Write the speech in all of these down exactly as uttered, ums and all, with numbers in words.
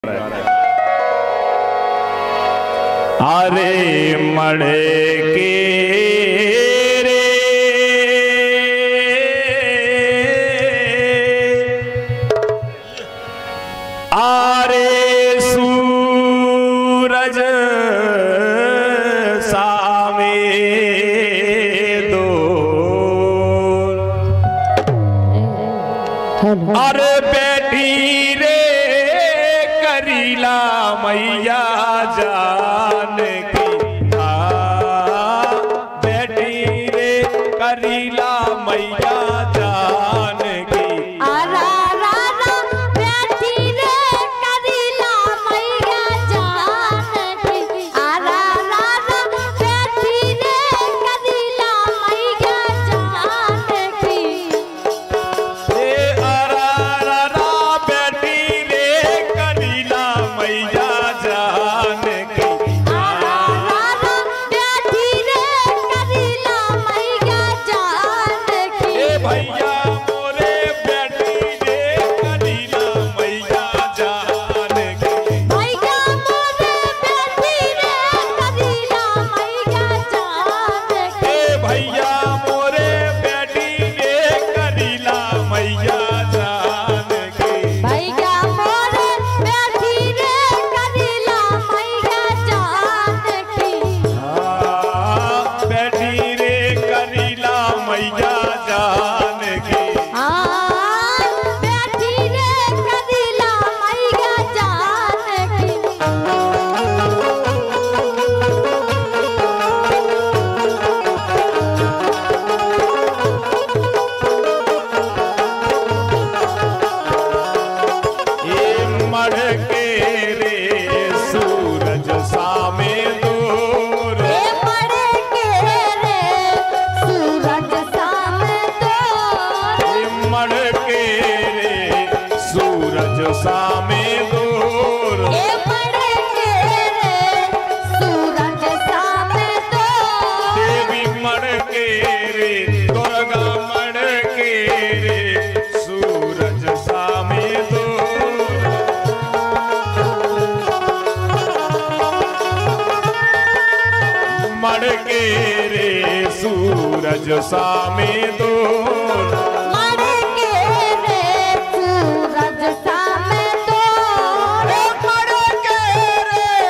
अरे मड़े के रे आरे सूरज सामे दो अरे बैठी रे करीला मैया जान की बैठी रे करीला मैया जान की आरा रा रा बैठी रे करीला मैया जान की आरा रा रा बैठी रे करीला मैया जान की ए आरा रा रा बैठी रे करीला मैया जान की आरा रा रा बैठी रे करीला मैया जान की ए भैया मोरे बैठी रे करीला मैया जान की मैया मोरे बैठी रे करीला मैया जान की ए भैया मोरे बैठी रे करीला मैया जान की भैया मोरे बैठी रे करीला मैया जान की हाँ, बैठी रे करीला मैया जान की हाँ बैठी रे करीला मैया जान की ये मड़ के रे सूरज सामे दूर ए मड़े के रे सूरज सामे तो ये मड़ के रे सूरज सामे दूर ए मड़े के रे सूरज सामे तो देवी मड़ के रे दुर्गा मड़ के रे सूरज सामे दूर मड़ के रे सूरज सामे दूर मड़े के रे सूरज सामे तो मड़ के रे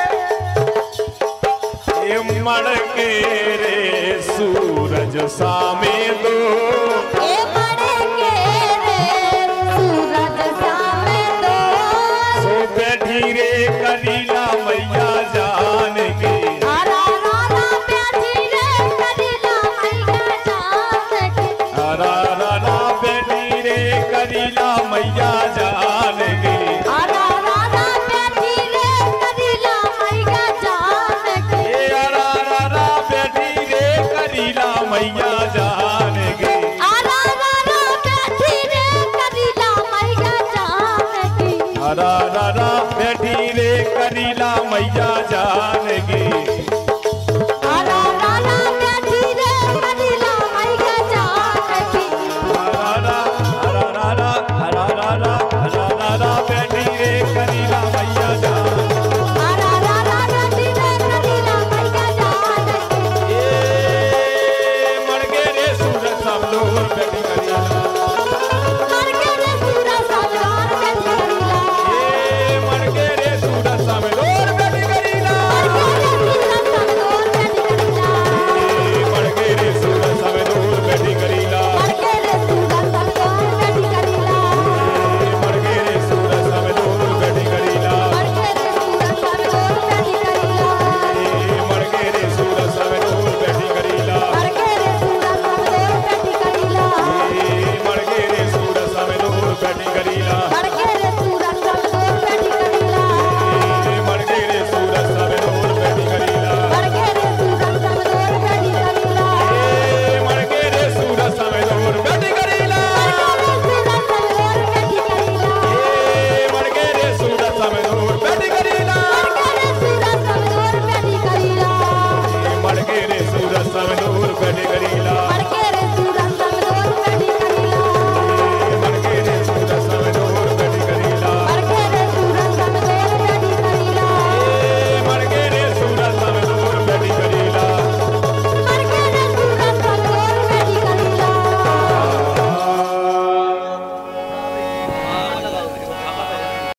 ये मड़ के रे सूरज सामे दूर ए मड़े के रे सूरज सामे तो सो बैठी रे करीला मैया जान की आरा रा रा बैठी रे करीला मैया जान की रा रा रा बैठी रे करीला मैया जान की आरा रा रा बैठी रे करीला मैया जान की ए रा रा रा बैठी रे करीला मैया जान की आरा रा रा बैठी रे करीला मैया जान की रा रा रा बैठी रे करीला मैया जान की